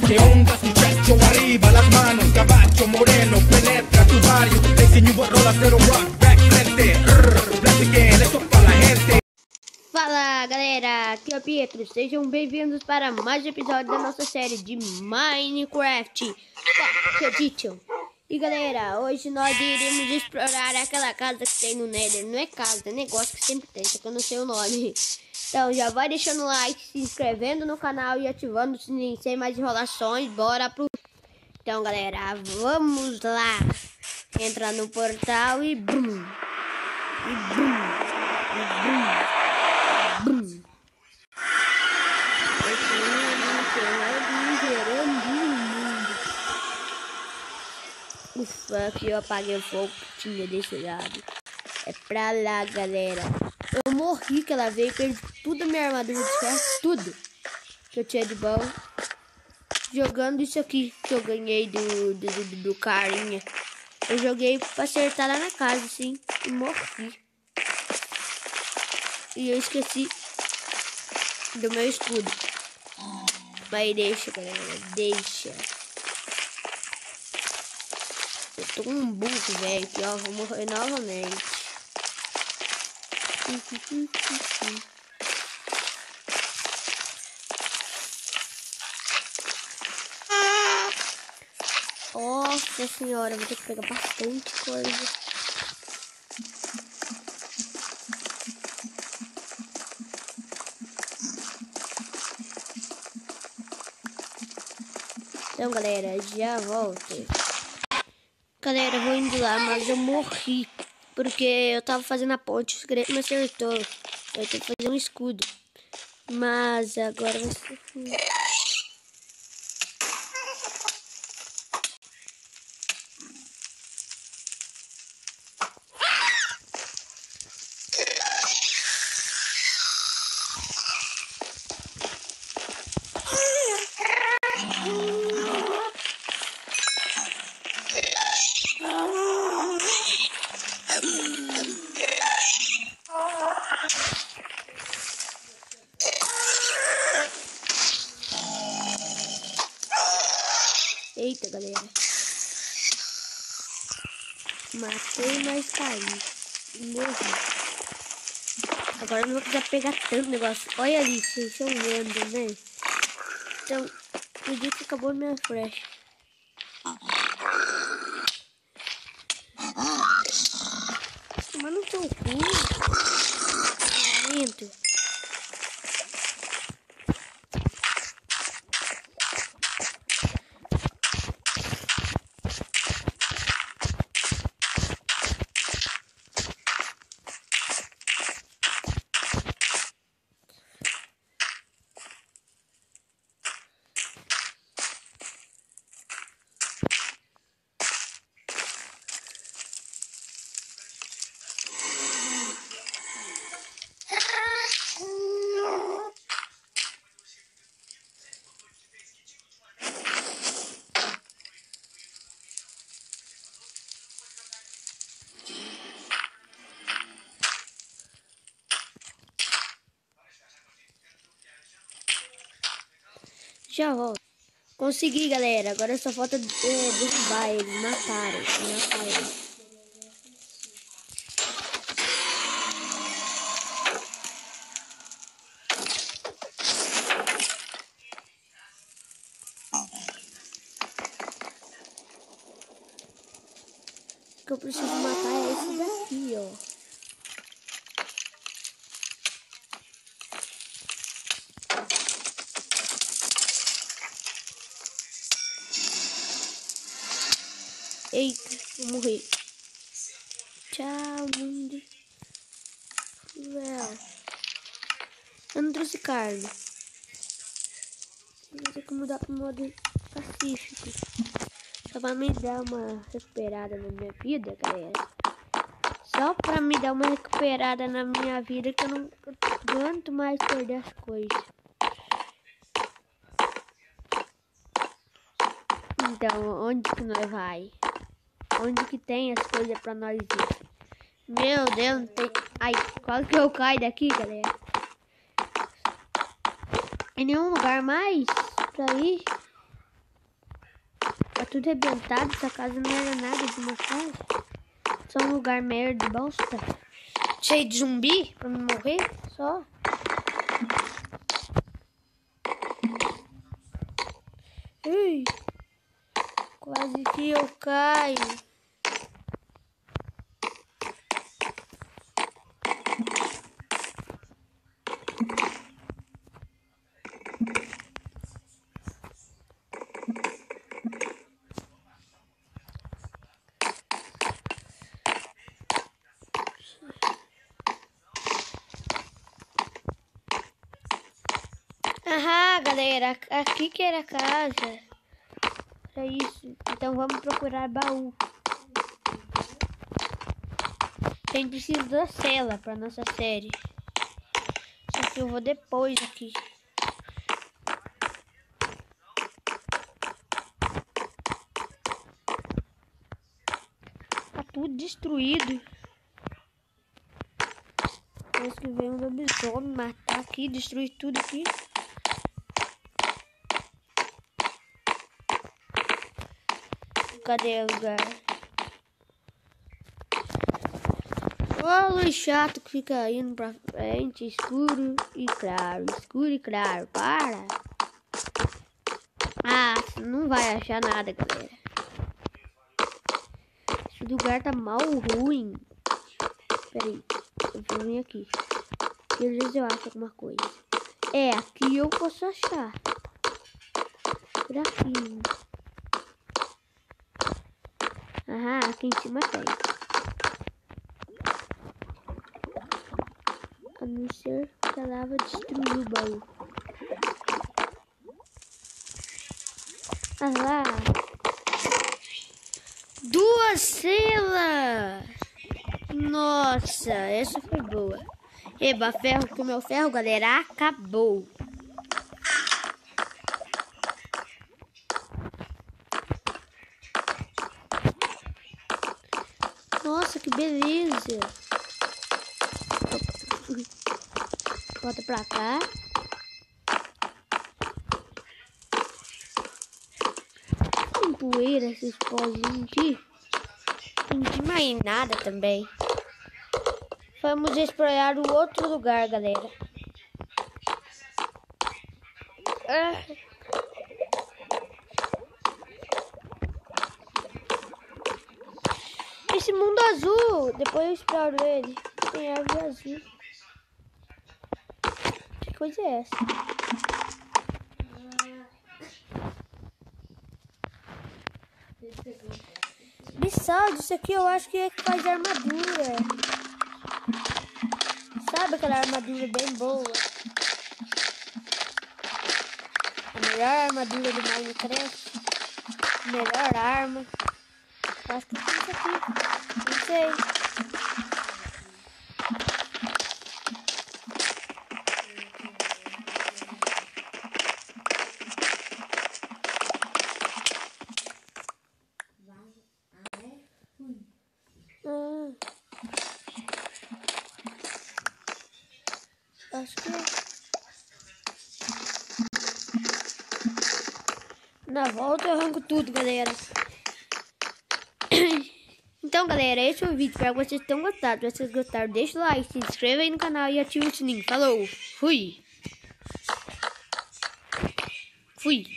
Que onda su pecho, arriba las manos, caballo moreno, penetra tu barrio, te enseño rolas de rock, back frente, blast again, esto para la gente. Fala galera, aqui é o Pietro, sejam bem-vindos para mais um episódio da nossa série de Minecraft Pocket Edition. E galera, hoje nós iremos explorar aquela casa que tem no Nether. Não é casa, é negócio que sempre tem, só que eu não sei o nome. Então já vai deixando o like, se inscrevendo no canal e ativando o sininho. Sem mais enrolações, bora pro... Então galera, vamos lá. Entra no portal e bum. E bum. E bum. Bum. Ufa, aqui eu apaguei o fogo que tinha desse lado. É pra lá, galera. Eu morri que ela veio, perdi tudo a minha armadura de ferro, tudo que eu tinha de bom. Jogando isso aqui que eu ganhei do carinha. Eu joguei pra acertar lá na casa, assim, e morri. E eu esqueci do meu escudo. Mas deixa, galera, deixa. Eu tô com um burro, velho, aqui, ó, vou morrer novamente. Nossa senhora, vou ter que pegar bastante coisa. Então, galera, já volto. Galera, eu vou indo lá, mas eu morri. Porque eu tava fazendo a ponte, o esqueleto me acertou. Eu tenho que fazer um escudo. Mas agora vai ser... Eita, galera. Matei, mas caí. Morri. Agora eu não vou precisar pegar tanto negócio. Olha ali, vocês estão vendo, né? Então, acredito que acabou minha flecha. Mas não tô ruim. Lento. Já volto. Consegui, galera. Agora só falta derrubar eles. Mataram. O que eu preciso matar é esse daqui, ó. Eita, vou morrer. Tchau, mundo. Eu não trouxe carne. Vou ter que mudar para o modo pacífico. Só para me dar uma recuperada na minha vida, galera. Só para me dar uma recuperada na minha vida, que eu não aguento mais perder as coisas. Então, onde que nós vai? Onde que tem as coisas pra nós ir? Meu Deus, não tem... Ai, qual que eu caio daqui, galera? Em nenhum lugar mais pra ir? tudo arrebentado. Essa casa não era nada de uma casa. Só um lugar merda, bosta. Cheio de zumbi pra me morrer, só. Ui, quase que eu caio. Ah, galera, aqui que era a casa. Era isso. Então vamos procurar baú. A gente precisa da cela para nossa série. Só que eu vou depois aqui. Tá tudo destruído. Parece que veio um lobisomem matar aqui, destruir tudo aqui. Cadê o lugar? Ô, luz chato que fica indo pra frente, escuro e claro, para. Ah, não vai achar nada, galera. Esse lugar tá mal ruim. Pera aí, eu vou vir aqui. Às vezes eu acho alguma coisa. É, aqui eu posso achar. Por aqui. Ah, aqui em cima tem. A não ser que a lava destruiu o baú. Ah lá. 2 celas! Nossa, essa foi boa. Eba, ferro, que o meu ferro, galera, acabou. Nossa, que beleza. Volta pra cá. Tem poeira, esses pozinhos aqui. Não tem mais nada também. Vamos explorar o outro lugar, galera. Esse mundo azul, depois eu exploro ele. Tem árvore azul. Que coisa é essa? Bissaldo, isso aqui eu acho que é que faz armadura. Sabe aquela armadura bem boa? A melhor armadura do Minecraft. A melhor arma. Eu acho que tem isso aqui. Não sei. Acho que na volta eu arranco tudo, galera. Então, galera, esse é o vídeo. Espero que vocês tenham gostado. Se vocês gostaram, deixa o like, se inscreva aí no canal e ativa o sininho. Falou, fui!